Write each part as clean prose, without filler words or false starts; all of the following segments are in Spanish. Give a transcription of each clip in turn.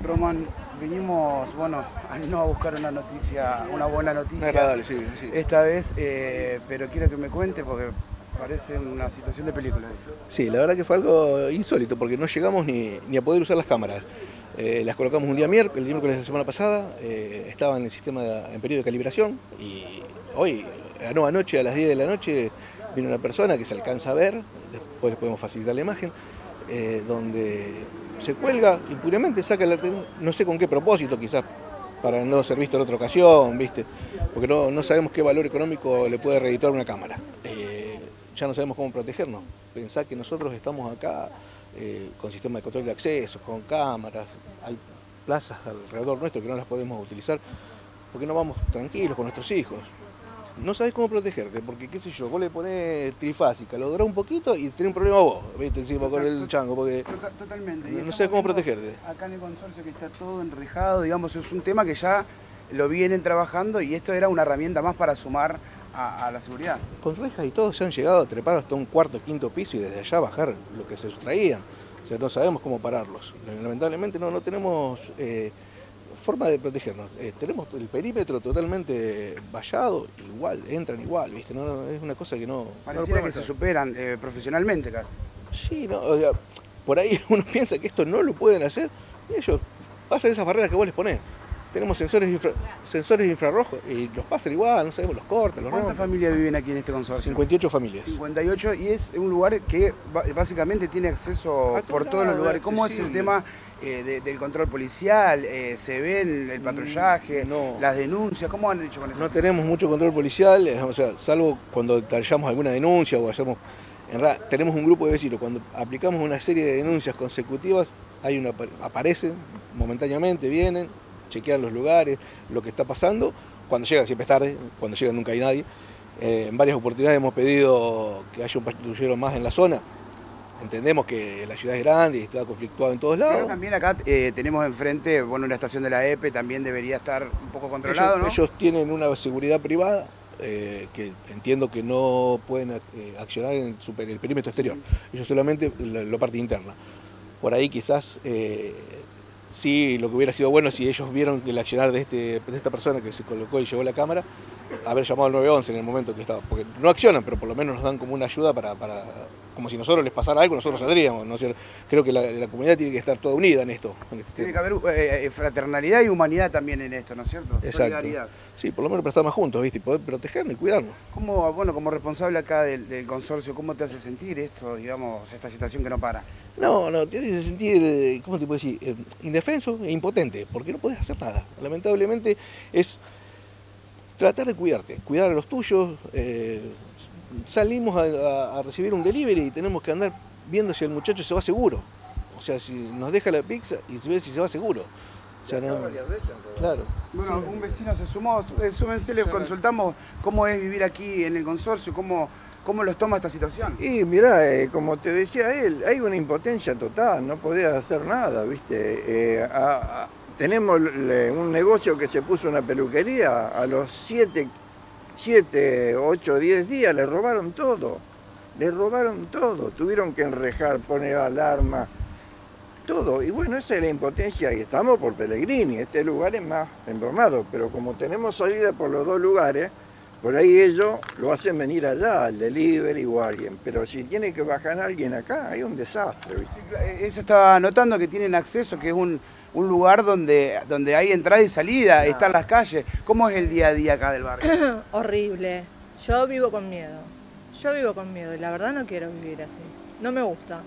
Román, vinimos, bueno, no a buscar una noticia, una buena noticia. Agradable, sí, sí. Esta vez, pero quiero que me cuente porque parece una situación de película. Sí, la verdad que fue algo insólito porque no llegamos ni a poder usar las cámaras. Las colocamos un día miércoles, el miércoles de la semana pasada, estaba en el sistema en periodo de calibración y hoy, anoche a las 10 de la noche, vino una persona que se alcanza a ver, después les podemos facilitar la imagen, donde se cuelga impunemente, saca no sé con qué propósito, quizás para no ser visto en otra ocasión, ¿viste? Porque no sabemos qué valor económico le puede reeditar una cámara. Ya no sabemos cómo protegernos. Pensá que nosotros estamos acá con sistema de control de acceso, con cámaras, hay plazas alrededor nuestro que no las podemos utilizar porque no vamos tranquilos con nuestros hijos. No sabés cómo protegerte, porque qué sé yo, vos le ponés trifásica, lo dorás un poquito y tenés un problema vos, ¿viste? Encima con el chango, porque Totalmente. no sabés cómo protegerte. Acá en el consorcio que está todo enrejado, digamos, es un tema que ya lo vienen trabajando y esto era una herramienta más para sumar a la seguridad. Con rejas y todo se han llegado a trepar hasta un cuarto, quinto piso y desde allá bajar lo que se sustraían. O sea, no sabemos cómo pararlos. Lamentablemente no tenemos forma de protegernos. Tenemos el perímetro totalmente vallado, igual, entran igual, ¿viste? Es una cosa que no... Pareciera que se superan profesionalmente casi. Sí, no, o sea, por ahí uno piensa que esto no lo pueden hacer y ellos pasan esas barreras que vos les ponés. Tenemos sensores infrarrojos y los pasan igual, no sabemos, los cortan, los rompen. ¿Cuántas familias viven aquí en este consorcio? 58 familias. 58, y es un lugar que básicamente tiene acceso por todos los lugares. ¿Cómo es el tema del control policial? ¿Se ve el patrullaje, las denuncias? ¿Cómo han hecho con eso? No tenemos mucho control policial, o sea, salvo cuando detallamos alguna denuncia o hacemos... En realidad, tenemos un grupo de vecinos, cuando aplicamos una serie de denuncias consecutivas, aparecen momentáneamente, vienen, chequean los lugares, lo que está pasando. Cuando llegan siempre es tarde, cuando llegan nunca hay nadie. En varias oportunidades hemos pedido que haya un patrullero más en la zona. Entendemos que la ciudad es grande y está conflictuado en todos lados. Pero también acá tenemos enfrente, bueno, una estación de la EPE, también debería estar un poco controlado, ¿no? Ellos tienen una seguridad privada que entiendo que no pueden accionar en el perímetro exterior. Ellos solamente la parte interna. Por ahí quizás... sí, lo que hubiera sido bueno si ellos vieron el accionar de esta persona que se colocó y llevó la cámara, haber llamado al 911 en el momento que estaba, porque no accionan, pero por lo menos nos dan como una ayuda para como si nosotros les pasara algo, nosotros saldríamos, ¿no? Creo que la comunidad tiene que estar toda unida en esto. Tiene que haber fraternalidad y humanidad también en esto, ¿no es cierto? Exacto. Solidaridad. Sí, por lo menos para estar más juntos, ¿viste? Y poder protegernos y cuidarnos. ¿Cómo, bueno, como responsable acá del consorcio, cómo te hace sentir esto, digamos, esta situación que no para? No, te hace sentir, ¿cómo te puedo decir? Indefenso e impotente, porque no podés hacer nada. Lamentablemente es tratar de cuidarte, cuidar a los tuyos. Salimos a recibir un delivery y tenemos que andar viendo si el muchacho se va seguro. O sea, si nos deja la pizza y se ve si se va seguro. O sea, no, claro. Bueno, un vecino se sumó, súmense, le consultamos cómo es vivir aquí en el consorcio, cómo los toma esta situación. Y mirá, como te decía él, hay una impotencia total, no podés hacer nada, ¿viste? Tenemos un negocio que se puso una peluquería, a los 7, 8, 10 días le robaron todo, tuvieron que enrejar, poner alarma, todo. Y bueno, esa es la impotencia y estamos por Pellegrini, este lugar es más embromado, pero como tenemos salida por los dos lugares, por ahí ellos lo hacen venir allá, al delivery o a alguien, pero si tiene que bajar a alguien acá, hay un desastre, ¿viste? Sí, eso estaba notando que tienen acceso, que es un lugar donde hay entrada y salida, están las calles. ¿Cómo es el día a día acá del barrio? Horrible. Yo vivo con miedo. Y la verdad no quiero vivir así. No me gusta.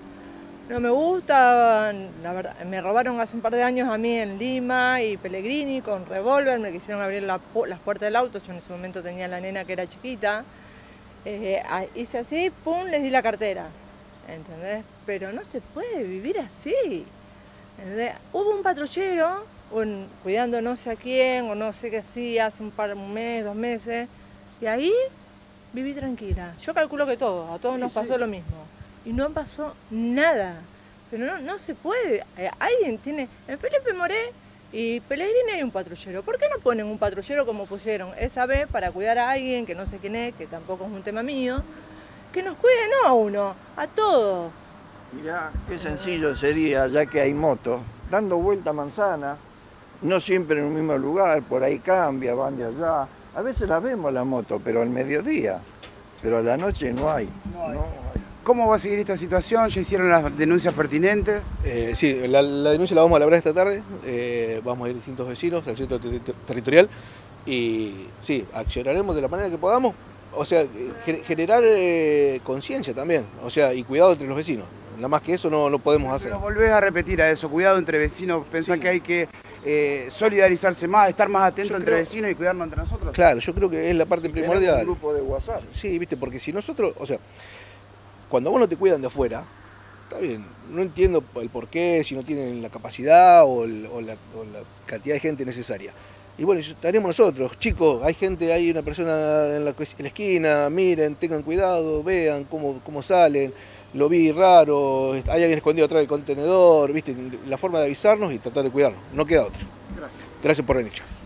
La verdad. Me robaron hace un par de años a mí en Lima y Pellegrini con revólver, me quisieron abrir las puertas del auto, yo en ese momento tenía la nena que era chiquita. Hice así, pum, les di la cartera. ¿Entendés? Pero no se puede vivir así. ¿Entendés? Hubo un patrullero cuidando no sé a quién o no sé qué hacía hace un mes, 2 meses, y ahí viví tranquila. Yo calculo que a todos nos pasó lo mismo. Y no pasó nada, pero no se puede. Alguien tiene, en Felipe Moré y Pellegrini hay un patrullero. ¿Por qué no ponen un patrullero como pusieron esa vez para cuidar a alguien que no sé quién es, que tampoco es un tema mío, que nos cuide no a uno, a todos? Mirá, qué sencillo sería, ya que hay motos, dando vuelta a manzana, no siempre en un mismo lugar, por ahí cambia, van de allá. A veces las vemos la moto, pero al mediodía, pero a la noche no hay. No hay. ¿Cómo va a seguir esta situación? ¿Ya hicieron las denuncias pertinentes? Sí, la denuncia la vamos a elaborar esta tarde, vamos a ir distintos vecinos al centro territorial y sí, accionaremos de la manera que podamos, o sea, generar conciencia también, o sea, y cuidado entre los vecinos. Nada más que eso no podemos hacer. Pero volvés a repetir a eso, cuidado entre vecinos, pensás sí. Que hay que solidarizarse más, estar más atentos entre vecinos y cuidarnos entre nosotros. Claro, yo creo que es la parte primordial. Un grupo de WhatsApp. Sí, viste, porque si nosotros, o sea, cuando vos no te cuidan de afuera, está bien, no entiendo el porqué, si no tienen la capacidad o la cantidad de gente necesaria. Y bueno, estaremos nosotros, chicos, hay gente, hay una persona en la esquina, miren, tengan cuidado, vean cómo salen, lo vi raro, hay alguien escondido atrás del contenedor, viste, la forma de avisarnos y tratar de cuidarnos, no queda otro. Gracias. Gracias por venir.